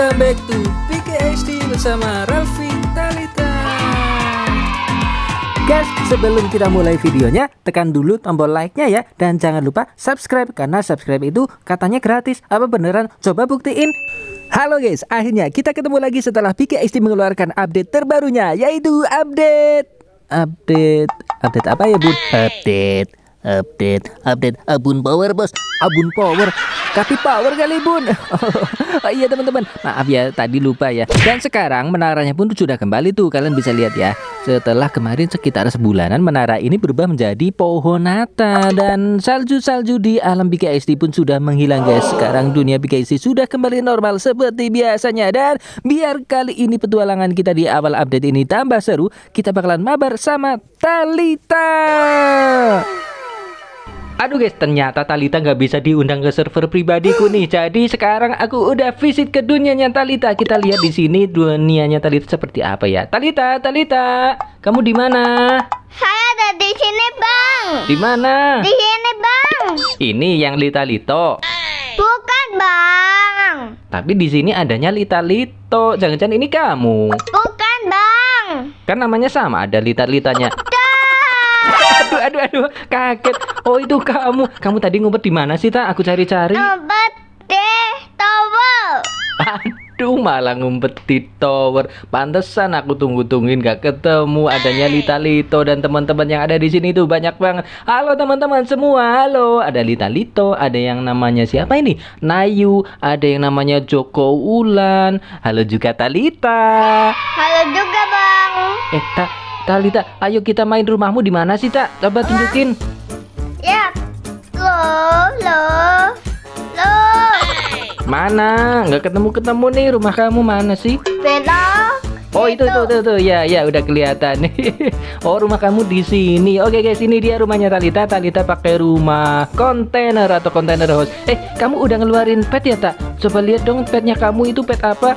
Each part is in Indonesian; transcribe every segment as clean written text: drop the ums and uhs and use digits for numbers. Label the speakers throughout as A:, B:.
A: Welcome back to PKSD bersama Raffi Talita.
B: Guys, sebelum kita mulai videonya, tekan dulu tombol like-nya ya. Dan jangan lupa subscribe, karena subscribe itu katanya gratis. Apa beneran? Coba buktiin. Halo guys, akhirnya kita ketemu lagi setelah PKSD mengeluarkan update terbarunya, yaitu update apa ya bun? Update Abun Power bos. Abun Power, kaki power kali bun. Oh iya teman-teman, maaf ya tadi lupa ya. Dan sekarang menaranya pun sudah kembali tuh, kalian bisa lihat ya. Setelah kemarin sekitar sebulanan menara ini berubah menjadi pohon nata. Dan salju-salju di alam PKSD pun sudah menghilang guys. Sekarang dunia PKSD sudah kembali normal seperti biasanya. Dan biar kali ini petualangan kita di awal update ini tambah seru, kita bakalan mabar sama Talita. Aduh guys, ternyata Talita nggak bisa diundang ke server pribadiku nih. Jadi sekarang aku udah visit ke dunianya Talita. Kita lihat di sini dunianya Talita seperti apa ya. Talita, kamu di mana?
C: Saya ada di sini, Bang.
B: Di mana?
C: Di sini, Bang.
B: Ini yang Lita Lito.
C: Bukan, Bang.
B: Tapi di sini adanya Lita Lito. Jangan-jangan ini kamu?
C: Bukan, Bang.
B: Kan namanya sama, ada Lita-litanya. Aduh, kaget. Oh itu kamu. Kamu tadi ngumpet di mana sih, Ta? Aku cari-cari.
C: Ngumpet di tower.
B: Aduh, malah ngumpet di tower. Pantesan aku tungguin gak ketemu. Adanya Lita Lito dan teman-teman yang ada di sini tuh banyak banget. Halo teman-teman semua. Halo. Ada Lita Lito, ada yang namanya siapa ini? Nayu, ada yang namanya Joko Ulan. Halo juga Talita.
C: Halo juga, Bang.
B: Talita, ayo kita main. Rumahmu di mana sih, Tak? Coba tunjukin.
C: Ya. Loh.
B: Mana? Nggak ketemu nih. Rumah kamu mana sih?
C: Belok.
B: Oh, itu. Ya, udah kelihatan nih. Oh, rumah kamu di sini. Oke guys, ini dia rumahnya Talita. Talita pakai rumah kontainer atau kontainer house. Kamu udah ngeluarin pet ya, Tak? Coba lihat dong petnya kamu itu pet apa?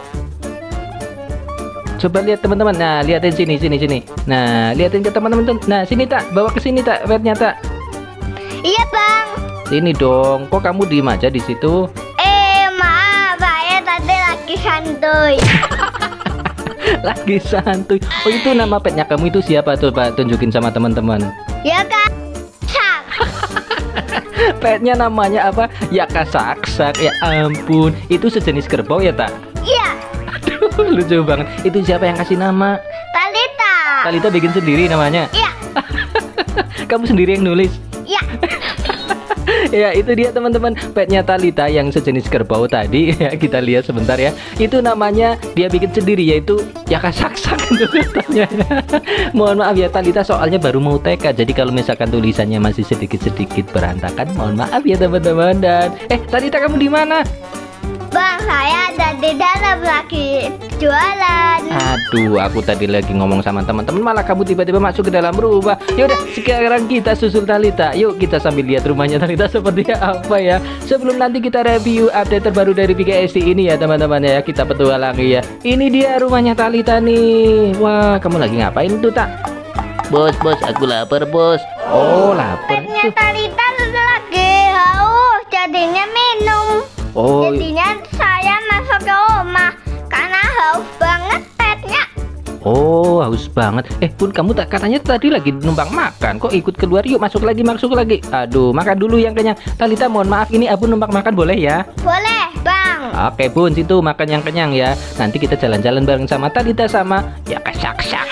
B: Coba lihat teman-teman. Nah, lihatin sini. Nah, lihatin ke teman-teman. Nah, sini Tak, bawa ke sini Tak, petnya Tak.
C: Iya, Bang.
B: Sini dong. Kok kamu diem aja di situ?
C: Maaf, saya tadi lagi santuy.
B: Lagi santuy. Oh, itu nama petnya kamu itu siapa tuh, Pak? Tunjukin sama teman-teman.
C: Ya kan? Sak.
B: Petnya namanya apa? Ya Saksak. Ya ampun. Itu sejenis kerbau ya, Tak?
C: Iya.
B: Aduh, lucu banget. Itu siapa yang kasih nama?
C: Talita.
B: Talita bikin sendiri namanya?
C: Iya.
B: Kamu sendiri yang nulis?
C: Iya.
B: Ya, itu dia teman-teman, petnya Talita yang sejenis kerbau tadi. Ya, kita lihat sebentar ya. Itu namanya dia bikin sendiri, yaitu ya Saksak itu katanya. Mohon maaf ya Talita, soalnya baru mau TK. Jadi kalau misalkan tulisannya masih sedikit-sedikit berantakan, mohon maaf ya teman-teman. Dan Talita, kamu di mana?
C: Bang, saya ada di dalam lagi jualan.
B: Aduh, aku tadi lagi ngomong sama teman-teman, malah kamu tiba-tiba masuk ke dalam rumah. Yaudah, sekarang kita susul Talita. Yuk kita sambil lihat rumahnya Talita seperti apa ya. Sebelum nanti kita review update terbaru dari PKSD ini ya teman-teman ya. Kita petualangi ya. Ini dia rumahnya Talita nih. Wah, kamu lagi ngapain tuh, Tak? Bos, aku lapar, Bos. Oh, lapar.
C: Petnya Talita lagi haus, jadinya minum.
B: Oh,
C: jadinya saya masuk ke rumah karena haus banget petnya.
B: oh, haus banget. Pun kamu tak katanya tadi lagi numpang makan, kok ikut keluar? Yuk masuk lagi. Aduh, makan dulu yang kenyang. Talita, mohon maaf, ini Abun numpang makan boleh ya?
C: Boleh, Bang.
B: Oke Bun, situ makan yang kenyang ya. Nanti kita jalan-jalan bareng sama Talita sama ya Saksak.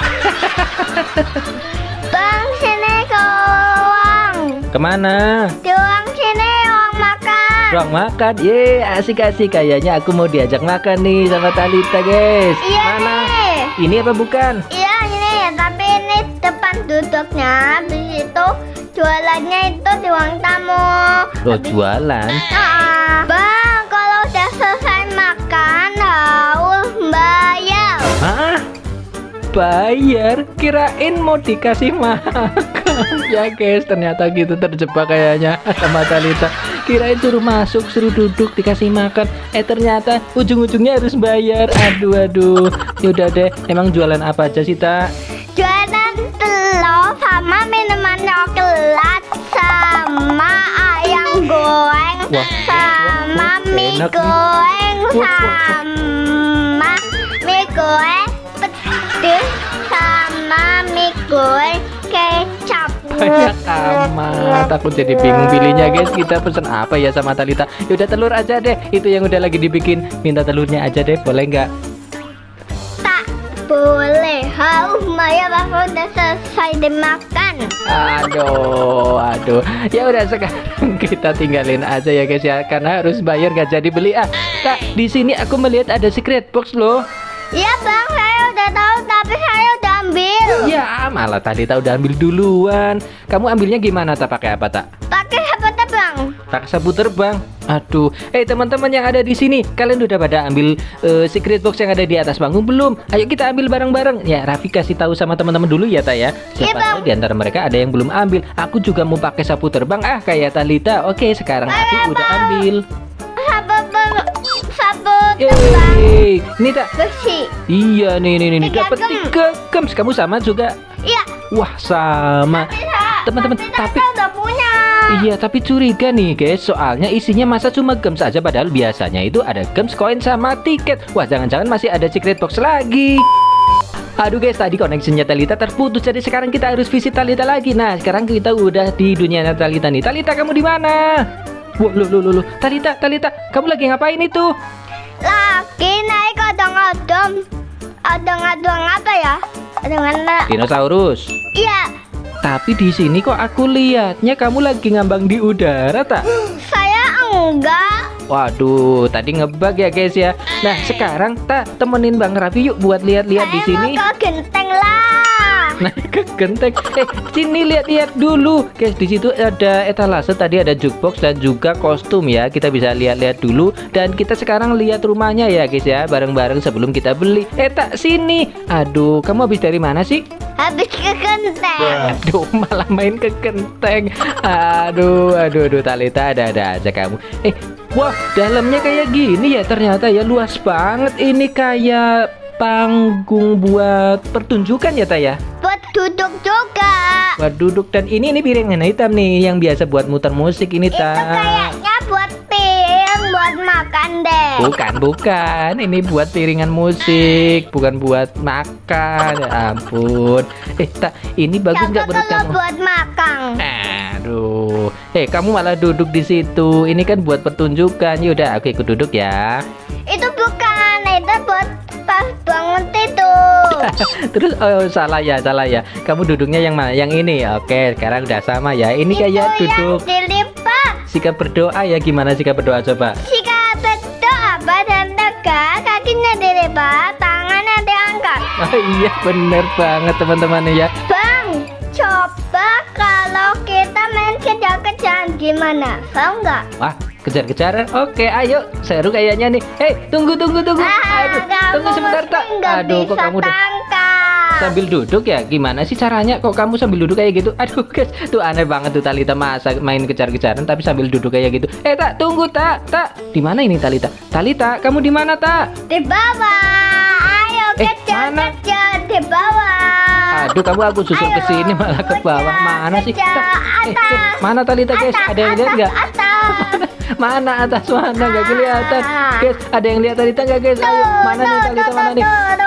C: Bang, sini ke ruang.
B: Kemana?
C: Di ruang sini, ruang makan.
B: Ruang makan. Ye, asik-asik. Kayaknya aku mau diajak makan nih sama Talita guys.
C: Iya.
B: Mana?
C: Nih.
B: Ini apa bukan?
C: Iya ini, tapi ini depan duduknya. Habis itu jualannya itu di ruang tamu.
B: Loh, jualan?
C: Bang, kalau udah selesai makan harus bayar.
B: Hah? Bayar? Kirain mau dikasih makan. Ya guys, ternyata gitu terjebak kayaknya sama Talita. Kirain suruh masuk, suruh duduk, dikasih makan. Ternyata ujung-ujungnya harus bayar. Aduh. Yaudah deh, emang jualan apa aja sih, Tak?
C: Jualan telur sama minuman coklat sama ayam goreng.
B: Wah,
C: sama mie
B: enak nih.
C: goreng
B: Wah.
C: sama goreng pedes sama mie goreng kecap.
B: Banyak amat, aku jadi bingung pilihnya guys. Kita pesen apa ya sama Talita? Yaudah telur aja deh, itu yang udah lagi dibikin. Minta telurnya aja deh, boleh nggak?
C: Tak boleh, harus Maya baru udah selesai dimakan.
B: Aduh. Ya udah sekarang kita tinggalin aja ya guys ya, karena harus bayar nggak jadi beli. Kak, di sini aku melihat ada secret box loh.
C: Iya bang, saya udah tahu tapi saya udah ambil.
B: Ya, malah Talita udah ambil duluan. Kamu ambilnya gimana tak? Pakai apa tak?
C: Pakai apa bang?
B: Pakai sapu terbang. Aduh, teman-teman yang ada di sini, kalian udah pada ambil secret box yang ada di atas panggung belum? Ayo kita ambil bareng-bareng. Ya, Raffi kasih tahu sama teman-teman dulu ya, Ta ya. Siapa tahu di antara mereka ada yang belum ambil. Aku juga mau pakai sapu terbang kayak Talita. Oke, sekarang Raffi udah ambil.
C: Sapu terbang.
B: Ini tak?
C: Besi.
B: Iya, nih. Dapat 3
C: 3
B: gems. Kamu sama juga?
C: Iya.
B: Wah, sama. Teman-teman, tapi
C: saya udah punya.
B: iya, tapi curiga nih guys, soalnya isinya masa cuma gems aja, padahal biasanya itu ada gems, koin, sama tiket. Wah, jangan-jangan masih ada secret box lagi. Aduh guys, tadi koneksinya Talita terputus, jadi sekarang kita harus visit Talita lagi. Nah, sekarang kita udah di dunia Talita nih. Talita, kamu di mana? Wah, loh. Talita, kamu lagi ngapain itu?
C: Lagi naik odong-odong. Odong-odong apa ya? Odong-odong.
B: Dinosaurus.
C: Iya.
B: Tapi di sini kok aku lihatnya kamu lagi ngambang di udara, tak?
C: Saya enggak.
B: Waduh, tadi ngebug ya guys ya. Nah, sekarang tak temenin Bang Raffi yuk buat lihat-lihat di sini.
C: Saya mau ke genteng lah.
B: Naik ke genteng. Sini lihat-lihat dulu. Guys, di situ ada etalase, tadi ada jukebox dan juga kostum ya. Kita bisa lihat-lihat dulu dan kita sekarang lihat rumahnya ya guys ya, bareng-bareng sebelum kita beli. Tak sini. Aduh, kamu habis dari mana sih?
C: Habis ke genteng.
B: Aduh, malah main ke genteng. Aduh, Talita, ada aja kamu. Wah, dalamnya kayak gini ya ternyata ya, luas banget. Ini kayak panggung buat pertunjukan ya, Ta ya?
C: Buat duduk juga.
B: Buat duduk, dan ini piringan hitam nih yang biasa buat muter musik ini, Ta.
C: Itu kayaknya buat piring buat makan deh.
B: Bukan. Ini buat piringan musik, bukan buat makan. Ya ampun. Tak, ini bagus nggak menurut kamu?
C: Buat makan.
B: Aduh. Kamu malah duduk di situ. Ini kan buat pertunjukan. Yaudah, aku ikut duduk ya.
C: Itu bukan, itu buat pas bangun tidur.
B: Terus salah ya. Kamu duduknya yang mana? Yang ini. Oke, sekarang udah sama ya. Ini kayak duduk
C: yang dilipat.
B: sikap berdoa ya. Gimana sikap berdoa coba?
C: Sikap berdoa, badan tegak, kakinya dilipat, tangannya diangkat.
B: Oh iya, bener banget teman-teman ya.
C: Bang, coba kalau kita main kejar-kejaran gimana? Tahu nggak?
B: Wah, kejar-kejaran. Oke, ayo. Seru kayaknya nih. Tunggu. Aduh, tunggu sebentar, Tak. Aduh, kok kamu udah sambil duduk ya? Gimana sih caranya? Kok kamu sambil duduk kayak gitu? Aduh guys, tuh aneh banget tuh Talita, masa main kejar-kejaran tapi sambil duduk kayak gitu. Tak, tunggu, Tak. Di mana ini Talita? Talita, kamu di mana, Tak?
C: Di bawah. Ayo kejar-kejar di bawah.
B: Aduh, kamu aku susul ke sini malah ke bawah. Mana sih? Mana Talita, guys? Ada yang lihat nggak? Mana atas, mana nggak kelihatan? Guys, ada yang lihat Talita nggak, guys? Ayo, mana nih Talita, mana nih?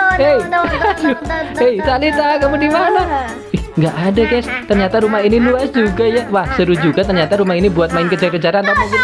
B: Talita, kamu di mana? Nggak ada, guys. Ternyata rumah ini luas juga ya. Wah, seru juga ternyata rumah ini buat main kejar-kejaran atau mungkin.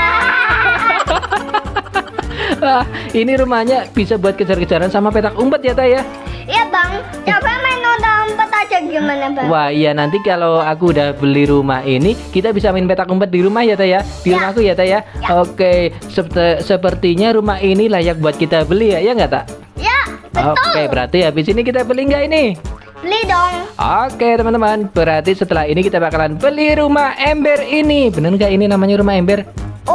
B: Wah, ini rumahnya bisa buat kejar-kejaran sama petak umpet ya, Ta ya?
C: Iya bang, coba main umpet aja gimana bang?
B: Wah iya, nanti kalau aku udah beli rumah ini, kita bisa main petak umpet di rumah ya, Ta ya? Di rumahku ya, Ta ya? Oke, sepertinya rumah ini layak buat kita beli ya nggak, Ta?
C: Ya, betul.
B: Oke, berarti habis ini kita beli nggak ini?
C: Beli dong.
B: Oke teman-teman, berarti setelah ini kita bakalan beli rumah ember ini. Bener nggak ini namanya rumah ember?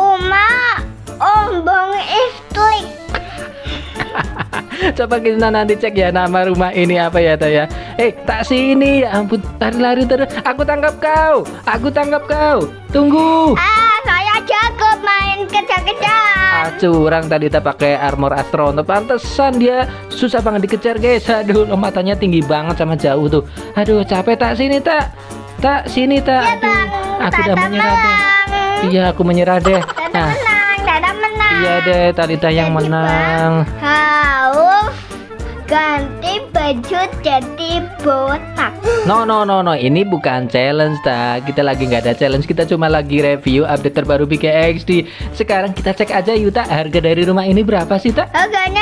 C: Ombong istrik.
B: Coba kita nanti cek ya nama rumah ini apa ya, Ta ya. Tak sini, ya ampun, lari terus. Aku tangkap kau. Tunggu.
C: Saya jago main kejar-kejar.
B: Curang, tadi kita pakai armor astronot, pantesan dia susah banget dikejar, guys. Aduh, matanya tinggi banget sama jauh tuh. Aduh, capek. Tak sini, Tak. Sini, Tak.
C: Ya, bang.
B: Aku udah menyerah deh. Iya, aku menyerah deh.
C: Nah, menang.
B: Iya deh, Talita yang menang.
C: Harus ganti baju jadi botak.
B: No, ini bukan challenge tak. Kita lagi nggak ada challenge, kita cuma lagi review update terbaru BKXD. Sekarang kita cek aja yuk tak, harga dari rumah ini berapa sih tak?
C: Harganya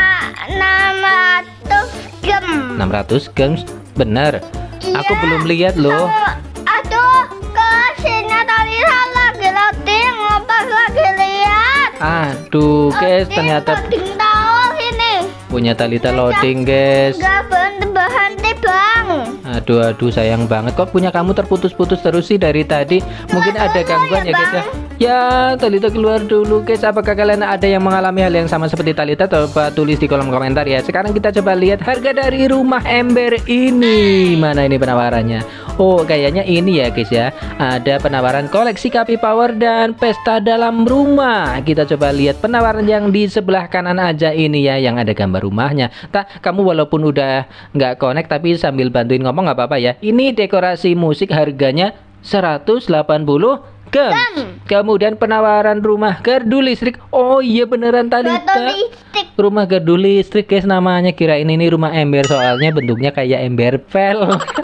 C: 600 gem.
B: 600 gems, bener.
C: Iya.
B: Aku belum lihat loh.
C: Aduh, kasihnya tadi lagi loading, ngopas lagi lihat.
B: Aduh guys, ternyata
C: Loading tahu ini.
B: punya Talita loading guys.
C: Gak berhenti bang.
B: Aduh sayang banget, kok punya kamu terputus-putus terus sih dari tadi. Mungkin ada gangguan ya guys ya. Ya, Talita keluar dulu guys. Apakah kalian ada yang mengalami hal yang sama seperti Talita? Coba tulis di kolom komentar ya. Sekarang kita coba lihat harga dari rumah ember ini. Mana ini penawarannya? Oh, kayaknya ini ya guys ya. Ada penawaran koleksi Kapi Power dan pesta dalam rumah. Kita coba lihat penawaran yang di sebelah kanan aja ini ya, yang ada gambar rumahnya. Tak, kamu walaupun udah nggak connect tapi sambil bantuin ngomong nggak apa-apa ya. Ini dekorasi musik harganya 180 gems. Kemudian penawaran rumah gardu listrik. Oh iya beneran Talita. Rumah gardu listrik guys namanya. Kirain ini rumah ember, soalnya bentuknya kayak ember pel.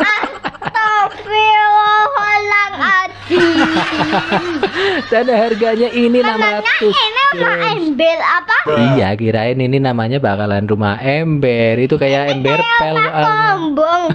B: Dan harganya ini 600.
C: Ini rumah ember apa?
B: Iya, kirain ini namanya bakalan rumah ember. Itu kayak ember pel soalnya.
C: Sombong.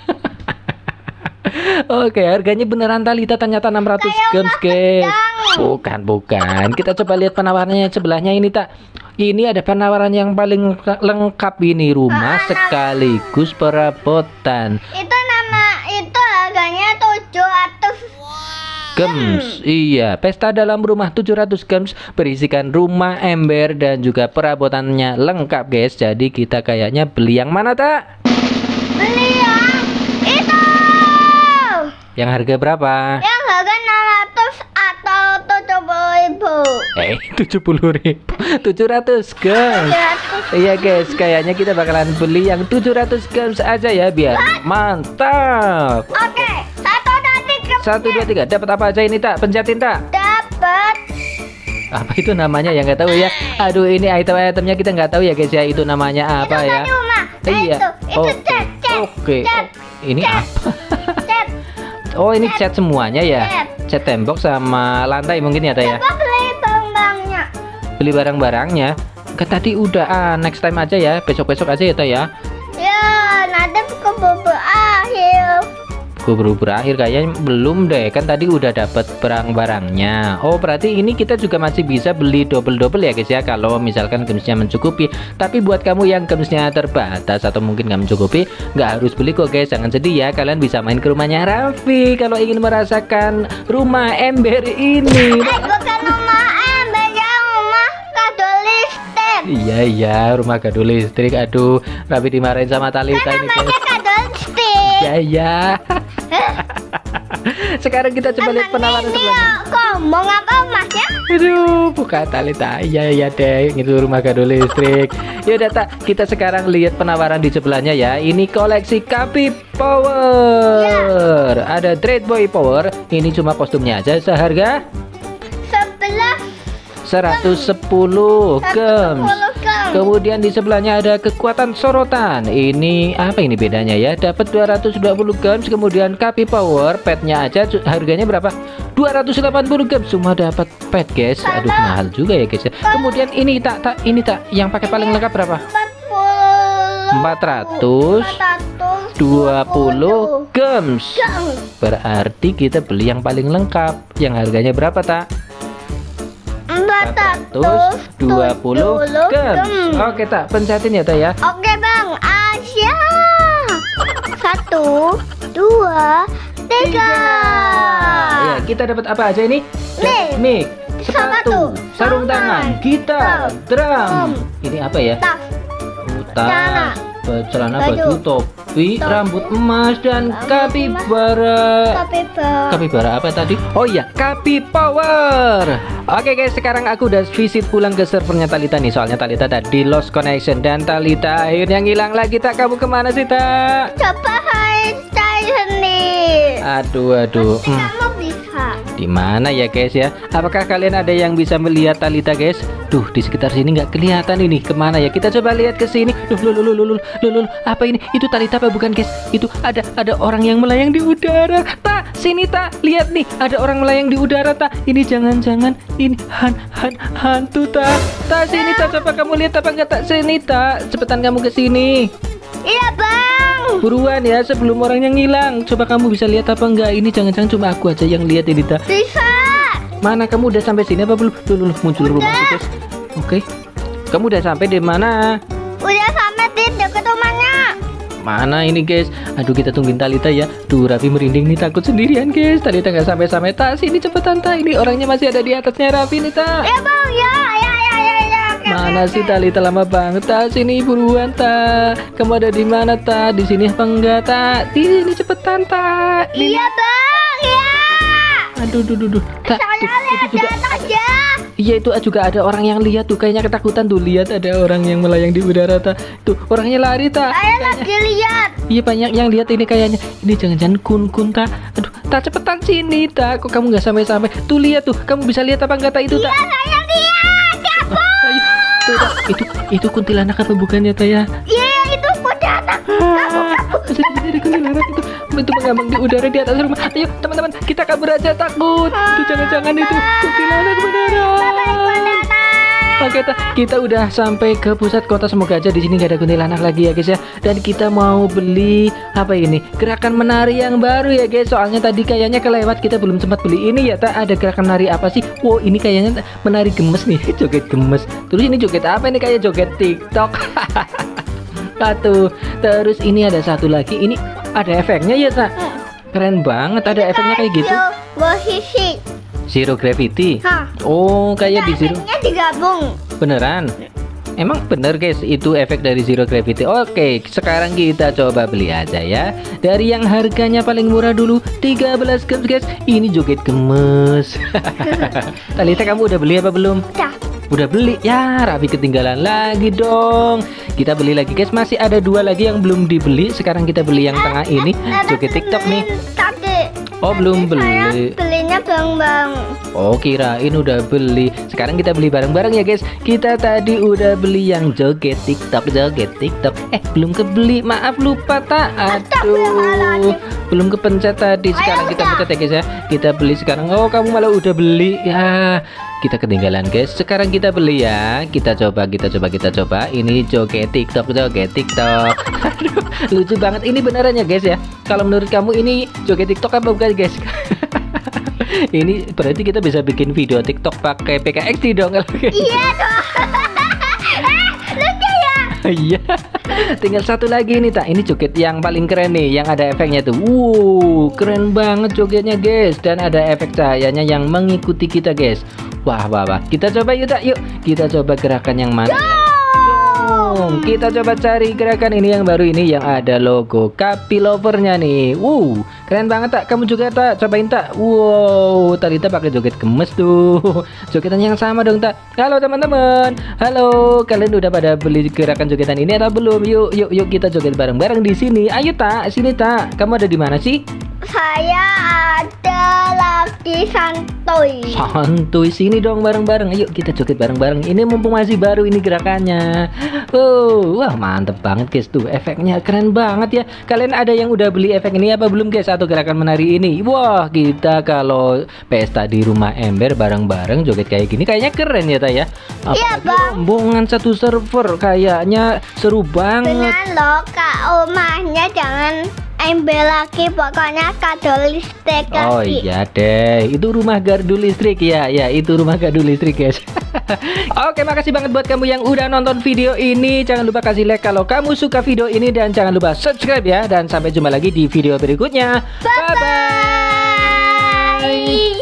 B: Oke, harganya beneran Talita ternyata 600 gems guys. Bukan. Kita coba lihat penawarannya sebelahnya ini tak. Ini ada penawaran yang paling lengkap ini, rumah sekaligus perabotan.
C: Itu harganya 700
B: gems. Iya, pesta dalam rumah 700 gems berisikan rumah ember dan juga perabotannya lengkap guys. Jadi kita kayaknya beli yang mana tak?
C: Beli yang itu.
B: Yang harga berapa?
C: Yang harga 600 atau 70.000.
B: 70.000. 700 gems. Iya guys, kayaknya kita bakalan beli yang 700 gems aja ya biar mantap.
C: Oke,
B: 1, 2, 3. Dapat apa aja ini tak? Pencetin tak?
C: dapat.
B: Apa itu namanya ya, nggak tahu ya. Aduh, ini item-itemnya kita nggak tahu ya guys ya. Itu namanya apa ya?
C: Rumah.
B: Iya.
C: Itu cat.
B: Oke. Ini
C: cat.
B: apa?
C: Cat.
B: Oh, ini cat semuanya ya. Cat tembok sama lantai mungkin ya, ya.
C: Coba beli barang-barangnya.
B: Beli barang-barangnya. Tadi udah, next time aja ya. Besok-besok aja ya, ya.
C: Ya, nanti keburu akhir.
B: Keburu berakhir kayaknya belum deh. Kan tadi udah dapat barang-barangnya. Oh, berarti ini kita juga masih bisa beli double-double ya guys ya. Kalau misalkan gemsnya mencukupi. Tapi buat kamu yang gemsnya terbatas atau mungkin nggak mencukupi, nggak harus beli kok guys. Jangan sedih ya. Kalian bisa main ke rumahnya Raffi kalau ingin merasakan rumah ember ini.
C: Bukan rumah ember, ya rumah kado listrik.
B: Iya, rumah kado listrik. Aduh, Raffi dimarahin sama Talita ini guys.
C: Kado listrik.
B: Ya. Sekarang kita coba lihat penawaran sebelumnya.
C: Ngomong apa masnya?
B: Aduh, bukan Talita. Iya deh, itu rumah kado listrik. Ya udah tak, kita sekarang lihat penawaran di sebelahnya ya. Ini koleksi Kapi Power. Ada Dread Boy Power. Ini cuma kostumnya aja seharga 110 gems. Kemudian di sebelahnya ada kekuatan sorotan. Ini apa ini bedanya ya? Dapat 220 gems. Kemudian Kapi Power petnya aja harganya berapa? 280 gems. Semua dapat pet guys. Aduh, mahal juga ya guys. Kemudian ini tak yang pakai paling lengkap berapa? 420 gems. Berarti kita beli yang paling lengkap. Yang harganya berapa tak? 420 gems. Oke tak, pencetin ya tak ya.
C: Oke bang, Asia. 1, 2, 3.
B: Ya, kita dapat apa aja ini?
C: Mic,
B: sepatu, sarung tangan, gitar, drum. Ini apa ya? Tas, celana, baju, topi, rambut emas, dan kapibara. Kapibara apa tadi? Oh iya, Kapi Power. Oke guys, sekarang aku udah visit pulang ke servernya Talita nih. Soalnya Talita tadi lost connection dan Talita akhirnya ngilang lagi. Tak, kamu kemana sih tak?
C: Coba cari sendiri.
B: Aduh.
C: Kamu bisa.
B: Di mana ya guys ya? Apakah kalian ada yang bisa melihat Talita guys? Duh, di sekitar sini nggak kelihatan ini. Kemana ya? Kita coba lihat ke sini. Duh, apa ini? Itu Talita apa bukan guys? Itu ada orang yang melayang di udara. Tak, sini tak. Lihat nih, ada orang melayang di udara tak. Ini jangan-jangan ini hantu tak. Tak, sini tak. Coba kamu lihat apa enggak tak? Sini tak. Cepetan kamu ke sini.
C: Iya bang.
B: Buruan ya sebelum orangnya ngilang. Coba kamu bisa lihat apa enggak? Ini jangan-jangan cuma aku aja yang lihat ini tak.
C: Bisa.
B: Mana kamu udah sampai sini apa belum? Dulu muncul rumah guys. Oke. Kamu udah sampai di mana?
C: Udah sampai di dekat rumahnya.
B: Mana ini guys? Aduh, kita tungguin Talita ya. Duh, Raffi merinding nih, takut sendirian guys. Talita nggak sampai-sampai. Tak, sini cepetan tak. Ini orangnya masih ada di atasnya Raffi nih tak.
C: Ya bang, ya.
B: Mana sih Talita, lama banget tak. Sini buruan tak. Kamu ada di mana tak? Di sini apa enggak tak? Di sini cepetan tak.
C: Iya bang, ya.
B: Aduh, tak.
C: Saya
B: Tuh,
C: lihat
B: itu juga.
C: aja.
B: Iya, itu juga ada orang yang lihat tuh, kayaknya ketakutan tuh. Lihat ada orang yang melayang di udara tak. Tuh orangnya lari tak.
C: Saya lagi lihat.
B: Iya, banyak yang lihat ini kayaknya. Ini jangan-jangan kun tak. Aduh, tak cepetan sini tak. Kok kamu nggak sampai-sampai? Tuh lihat tuh, kamu bisa lihat apa enggak tak itu tak?
C: Iya saya lihat. Kabur.
B: Ayo, tuh tak. Itu kuntilanak apa bukannya tak ya?
C: Iya itu kuntilanak. Kabur.
B: Ada kuntilanak itu mengambang di udara di atas rumah. Ayo teman-teman, kita kabur aja, takut. Tuh jangan-jangan itu kuntilanak beneran. Oke, kita udah sampai ke pusat kota. Semoga aja di sini gak ada kuntilanak lagi ya guys ya. Dan kita mau beli apa ini? Gerakan menari yang baru ya guys. Soalnya tadi kayaknya kelewat, kita belum sempat beli ini ya. Tak, ada gerakan menari apa sih? Wow, ini kayaknya menari gemes nih. Joget gemes. Terus ini joget apa ini? Kayak joget TikTok. Satu. Terus ini ada satu lagi. Ini ada efeknya ya tak? Keren banget, ada efeknya kayak gitu.
C: Posisi.
B: Zero gravity.
C: Hah.
B: Oh, kayak di zero.
C: Efeknya digabung.
B: Beneran? Emang bener guys, itu efek dari zero gravity. Oke, sekarang kita coba beli aja ya. Dari yang harganya paling murah dulu, 13 gems guys. Ini joget gemes. Talita, kamu udah beli apa belum? Udah beli ya. Raffi ketinggalan lagi dong. Kita beli lagi guys. Masih ada 2 lagi yang belum dibeli. Sekarang kita beli yang tengah ini, joget TikTok nih. Oh, belum beli.
C: Belinya bang.
B: Oh, kirain udah beli. Sekarang kita beli bareng-bareng ya guys. Kita tadi udah beli yang joget TikTok. Belum kebeli. Maaf, lupa tak. Aduh, belum kepencet tadi. Sekarang kita pencet ya guys ya. Kita beli sekarang. Oh, kamu malah udah beli ya. Kita ketinggalan guys. Sekarang kita beli ya. Kita coba. Ini joget TikTok. Aduh, lucu banget. Ini beneran ya guys ya. Kalau menurut kamu ini joget TikTok apa bukan guys? Ini berarti kita bisa bikin video TikTok pakai PKXD dong kalau kayak gitu.
C: Iya dong. Lucu ya.
B: Iya. Tinggal satu lagi nih tak. Ini joget yang paling keren nih, yang ada efeknya tuh. Wow, keren banget jogetnya guys. Dan ada efek cahayanya yang mengikuti kita guys. Wah. Kita coba yuk tak. Yuk kita coba gerakan yang mana ya? Kita coba cari gerakan ini yang baru ini, yang ada logo Kapi Lovernya nih. Wow, keren banget tak. Kamu juga tak, cobain tak. Wow, Talita pakai joget gemes tuh. Jogetan yang sama dong tak. Halo teman-teman. Halo, kalian udah pada beli gerakan jogetan ini atau belum? Yuk kita joget bareng-bareng di sini. Ayo tak, sini tak. Kamu ada di mana sih?
C: Saya ada lagi santuy.
B: Sini dong bareng-bareng. Ayo kita joget bareng-bareng. Ini mumpung masih baru ini gerakannya. Wah, mantep banget guys tuh. Efeknya keren banget ya. Kalian ada yang udah beli efek ini apa belum guys? Atau gerakan menari ini? Wah, kita kalau pesta di rumah ember bareng-bareng joget kayak gini kayaknya keren ya tak ya.
C: Iya bang.
B: Rombongan satu server kayaknya seru banget.
C: Dengan lo kak, rumahnya jangan ember lagi, pokoknya kado listrik lagi.
B: Oh iya deh, itu rumah gardu listrik ya. Ya, itu rumah gardu listrik guys. Oke, makasih banget buat kamu yang udah nonton video ini. Jangan lupa kasih like kalau kamu suka video ini, dan jangan lupa subscribe ya. Dan sampai jumpa lagi di video berikutnya. Bye bye.